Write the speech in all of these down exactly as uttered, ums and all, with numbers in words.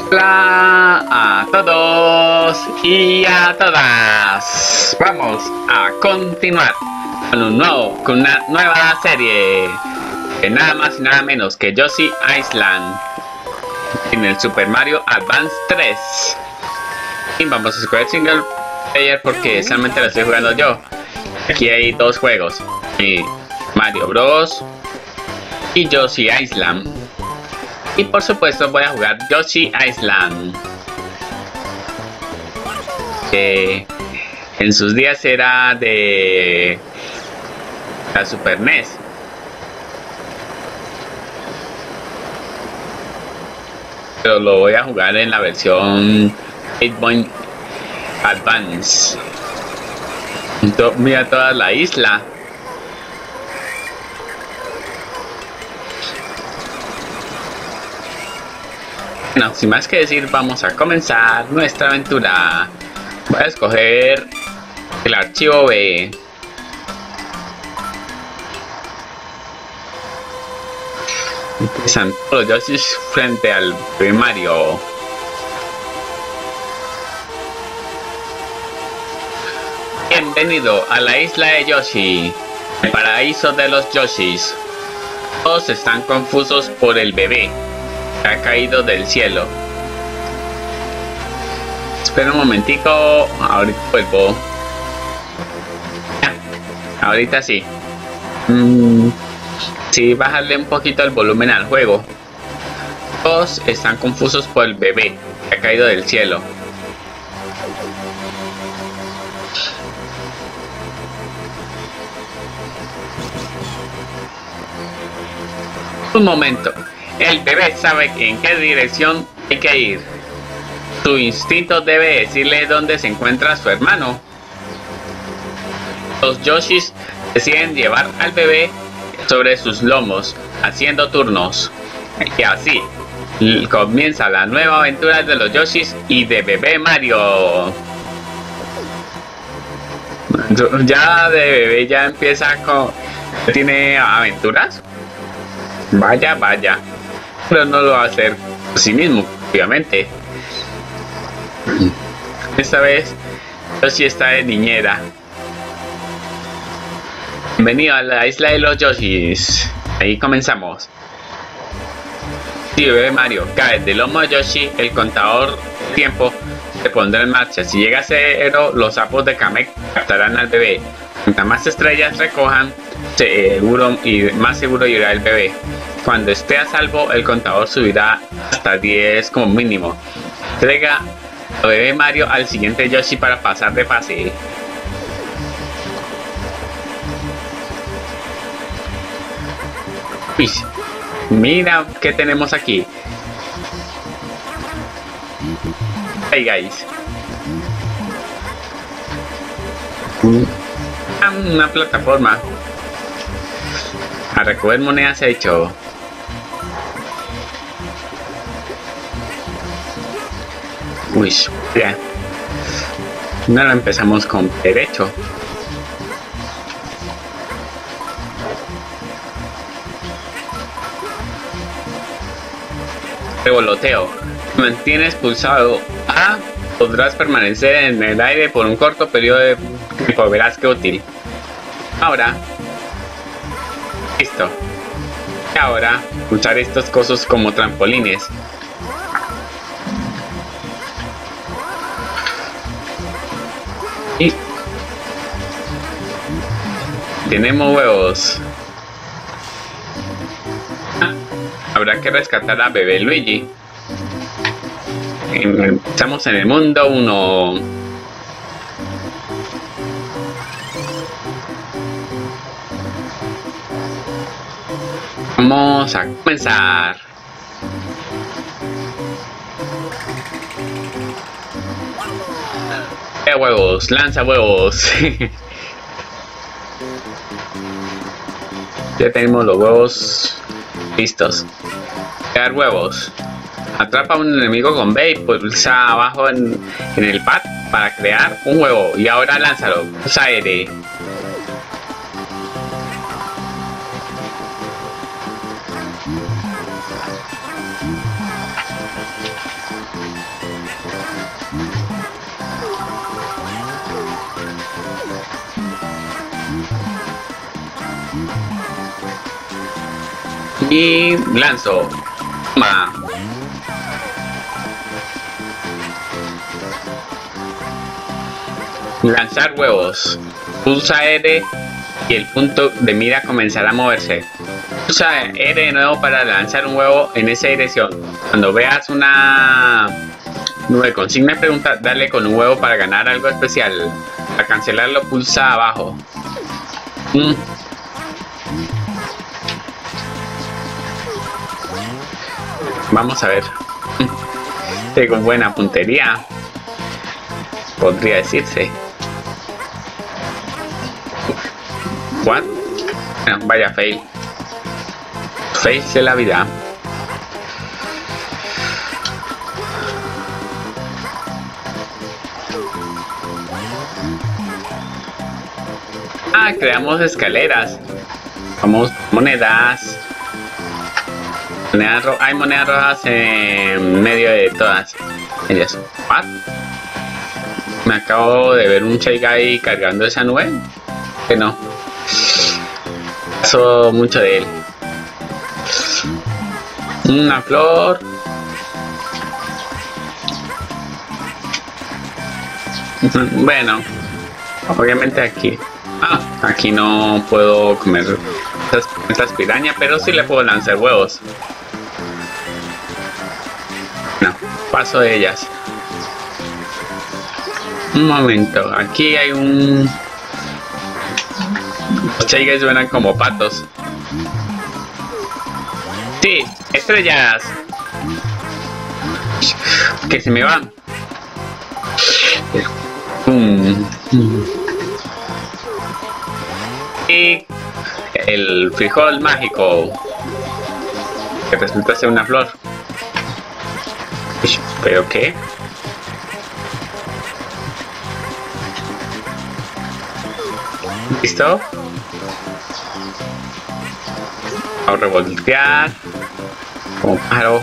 Hola a todos y a todas. Vamos a continuar con un nuevo, con una nueva serie de nada más y nada menos que Yoshi Island en el Super Mario Advance tres. Y vamos a escoger single player porque solamente lo estoy jugando yo. Aquí hay dos juegos, y Mario Bros y Yoshi Island. Y por supuesto voy a jugar Yoshi Island, que en sus días era de la Super N E S. Pero lo voy a jugar en la versión eight bit Advance. Mira toda la isla. Bueno, sin más que decir, vamos a comenzar nuestra aventura. Voy a escoger el archivo B. Empiezan todos los Yoshis frente al Mario. Bienvenido a la isla de Yoshi, el paraíso de los Yoshis. Todos están confusos por el bebé que ha caído del cielo. Espera un momentico, ahorita vuelvo. Ya, ahorita sí. Mm, sí, bajarle un poquito el volumen al juego. Todos están confusos por el bebé que ha caído del cielo. Un momento. El bebé sabe en qué dirección hay que ir. Su instinto debe decirle dónde se encuentra su hermano. Los Yoshis deciden llevar al bebé sobre sus lomos, haciendo turnos. Y así comienza la nueva aventura de los Yoshis y de Bebé Mario. Ya de bebé ya empieza con... ¿Tiene aventuras? Vaya, vaya. Pero no lo va a hacer por sí mismo, obviamente. Esta vez Yoshi está de niñera. Bienvenido a la isla de los Yoshis. Ahí comenzamos. Si Bebé Mario cae del lomo de Yoshi, el contador de tiempo se pondrá en marcha. Si llega a cero, los sapos de Kamek captarán al bebé. Cuantas más estrellas recojan, seguro y más seguro irá el bebé. Cuando esté a salvo, el contador subirá hasta diez como mínimo. Entrega a Bebé Mario al siguiente Yoshi para pasar de fase. Uy, mira qué tenemos aquí. Hey guys. Una plataforma a recoger monedas hecho. Uy, ya. Ahora empezamos con derecho. Revoloteo. Mantienes pulsado A, podrás permanecer en el aire por un corto periodo de tiempo. Verás que útil. Ahora. Listo. Y ahora usar estos cosos como trampolines. Y tenemos huevos. Ah, habrá que rescatar a Bebé Luigi. Estamos en el mundo uno. Vamos a comenzar. ¡Eh, huevos! ¡Lanza huevos! Ya tenemos los huevos listos. Crear huevos. Atrapa a un enemigo con B y pulsa abajo en, en el pad para crear un huevo. Y ahora lánzalo. Pulsa R. Y lanzo. Toma. Lanzar huevos. Pulsa R y el punto de mira comenzará a moverse. Pulsa R de nuevo para lanzar un huevo en esa dirección. Cuando veas una nube con signo de pregunta, dale con un huevo para ganar algo especial. Para cancelarlo, pulsa abajo. Mm. Vamos a ver. Tengo buena puntería, podría decirse. What? Bueno, vaya fail. Fail de la vida. Ah, creamos escaleras. Vamos, monedas. Monedas ro hay monedas rojas en medio de todas ellas. What? Me acabo de ver un Shy Guy cargando esa nube. Que no. Paso mucho de él. Una flor. Bueno, obviamente aquí. Ah, aquí no puedo comer estas, estas pirañas, pero sí le puedo lanzar huevos. No, paso de ellas. Un momento, aquí hay un... Los Shy Guys suenan como patos. Sí, estrellas. Que se me van. Mm. Y el frijol mágico, que resulta ser una flor. ¿Pero qué? ¿Listo? A revoltear como pájaro.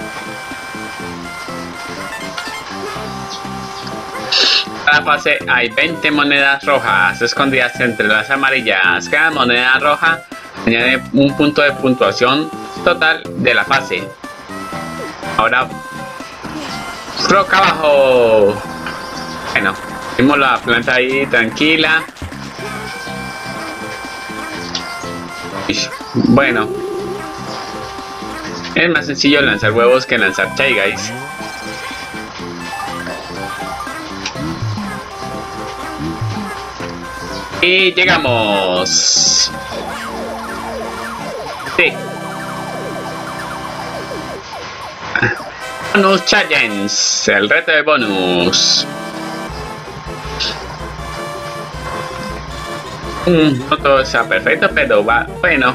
Cada fase hay veinte monedas rojas escondidas entre las amarillas. Cada moneda roja añade un punto de puntuación total de la fase. Ahora, roca abajo. Bueno, vimos la planta ahí tranquila. Bueno, es más sencillo lanzar huevos que lanzar Shy Guys. Y llegamos. Sí. Bonus Challenge, el reto de bonus. Mm, no todo está perfecto, pero va bueno.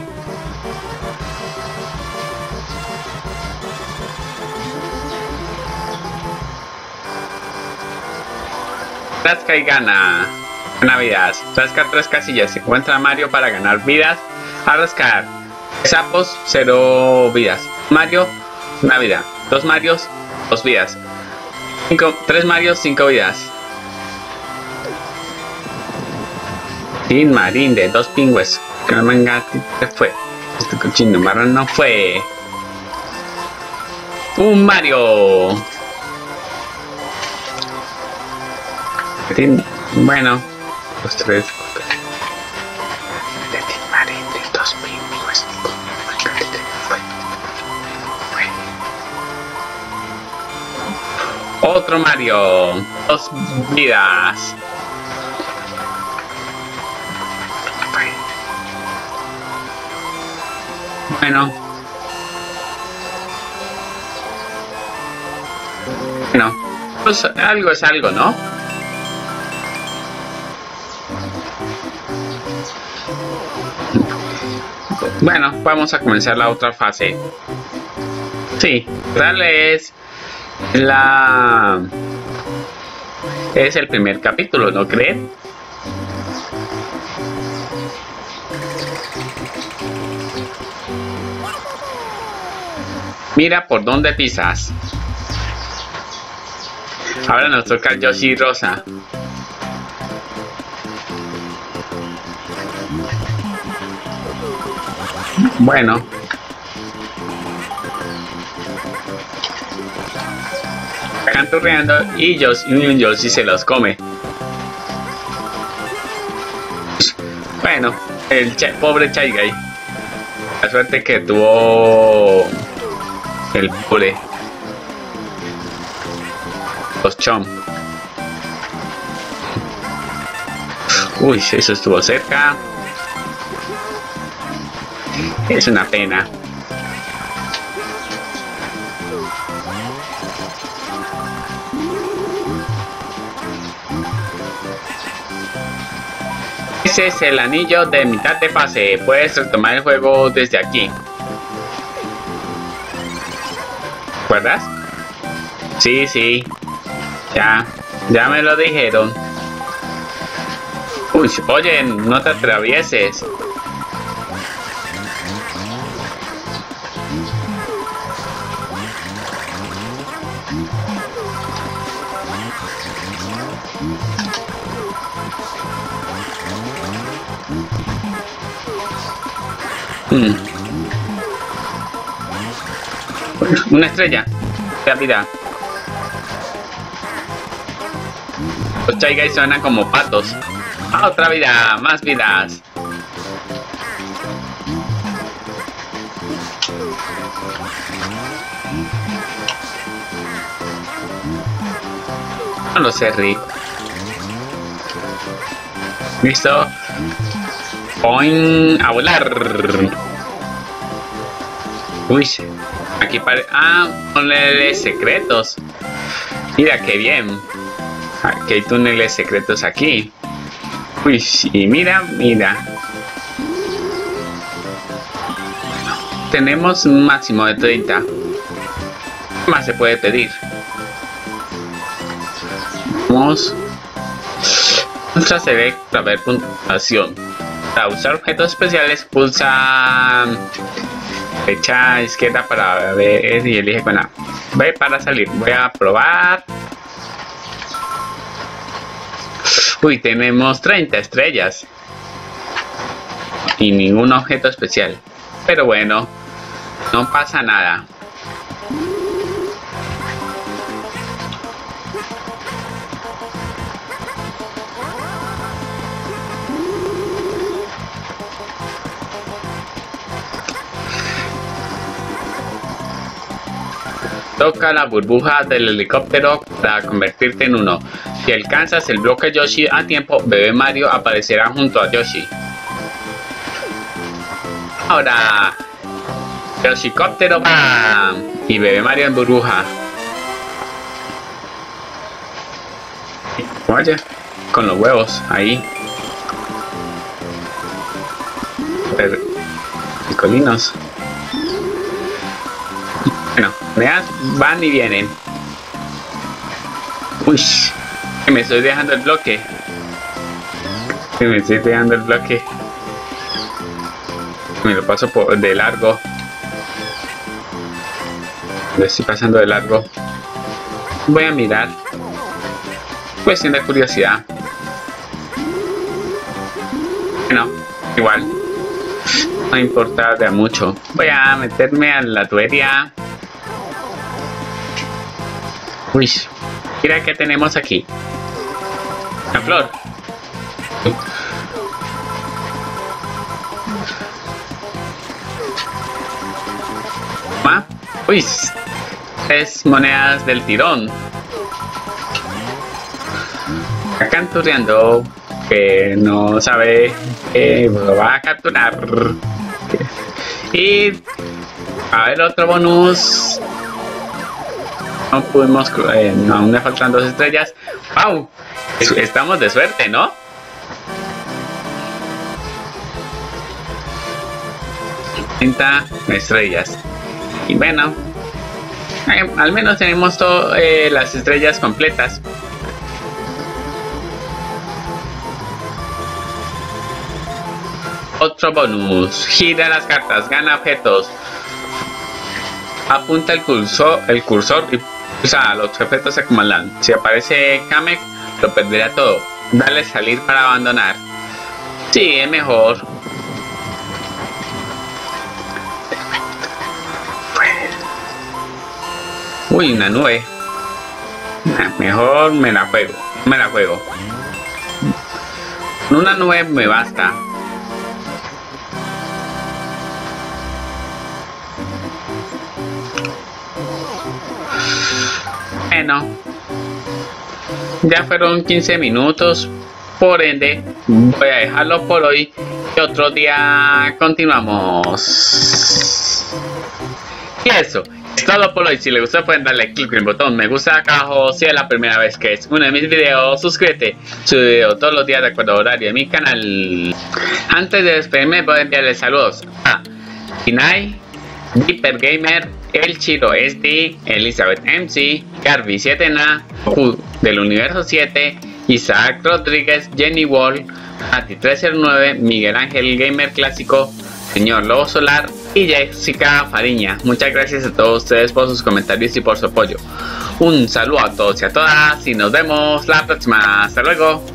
Rasca y gana. Navidad. Rasca tres casillas. Se encuentra Mario para ganar vidas. A rascar. Sapos, cero vidas. Mario, una vida. Dos Marios, dos vidas. Cinco, tres Marios, cinco vidas. Sin Marín de dos pingües. Que la manga se fue. Este cochino marrón no fue. Un Mario. Bueno. Los tres. De Tin Marín de dos pingües. Otro Mario. Dos vidas. Bueno. Bueno. Pues algo es algo, ¿no? Bueno, vamos a comenzar la otra fase. Sí, darle es la... es el primer capítulo, ¿no creen? Mira por dónde pisas. Ahora nos toca Yoshi Rosa. Bueno, Canturreando y Yoshi, y Yoshi se los come. Bueno, el ch pobre Shy Guy. La suerte que tuvo el pobre. Los Chom. Uy, eso estuvo cerca. Es una pena. Ese es el anillo de mitad de fase. Puedes retomar el juego desde aquí. ¿Recuerdas? Sí, sí. Ya, ya me lo dijeron. Uy, oye, no te atravieses. Hmm. Una estrella. Rápida. Los Shy Guys suenan como patos. Ah, otra vida, más vidas. No lo sé, Rick. Listo. Point a volar. Uy, aquí parece. Ah, túneles secretos. Mira qué bien. Aquí hay túneles secretos aquí. Uy, y mira, mira. Tenemos un máximo de treinta. ¿Qué más se puede pedir? Vamos. Pulsa C B para ver puntuación. Para usar objetos especiales, pulsa flecha izquierda para ver y elige con A. B para salir. Voy a probar. Uy, tenemos treinta estrellas. Y ningún objeto especial. Pero bueno, no pasa nada. Toca la burbuja del helicóptero para convertirte en uno. Si alcanzas el bloque Yoshi a tiempo, Bebé Mario aparecerá junto a Yoshi. Ahora, Yoshicóptero va y Bebé Mario en burbuja. Oye, con los huevos ahí. Pero, picolinos. Bueno, vean, van y vienen. Uy, que me estoy dejando el bloque. Que me estoy dejando el bloque. Me lo paso por de largo. Lo estoy pasando de largo. Voy a mirar. Cuestión de curiosidad. Bueno, igual. No importa de mucho. Voy a meterme a la tubería. Uy, mira que tenemos aquí. La flor. ¿Ah? Uy, es monedas del tirón. Está canturreando que no sabe que lo va a capturar. Y a ver otro bonus. No pudimos, eh, no, aún me faltan dos estrellas. ¡Wow! Estamos de suerte, ¿no? treinta estrellas. Y bueno, eh, al menos tenemos todas eh, las estrellas completas. Otro bonus. Gira las cartas, gana objetos. Apunta el cursor, el cursor y pulsa, los objetos se acumulan. Si aparece Kamek, lo perderá todo. Dale salir para abandonar. Sí, es mejor. Uy, una nube. Nah, mejor me la juego. Me la juego. Una nube me basta. Bueno, ya fueron quince minutos, por ende voy a dejarlo por hoy y otro día continuamos. Y eso es todo por hoy. Si les gustó pueden darle clic en el botón me gusta acá abajo. Si es la primera vez que es uno de mis videos, suscríbete. Subo video todos los días de acuerdo a horario de mi canal. Antes de despedirme voy a enviarles saludos a Inai, Deeper Gamer, El Chiro S D, Elizabeth M C, Garby siete Na, Q del Universo siete, Isaac Rodríguez, Jenny Wall, Mati tres cero nueve, Miguel Ángel Gamer Clásico, Señor Lobo Solar y Jessica Fariña. Muchas gracias a todos ustedes por sus comentarios y por su apoyo. Un saludo a todos y a todas y nos vemos la próxima. Hasta luego.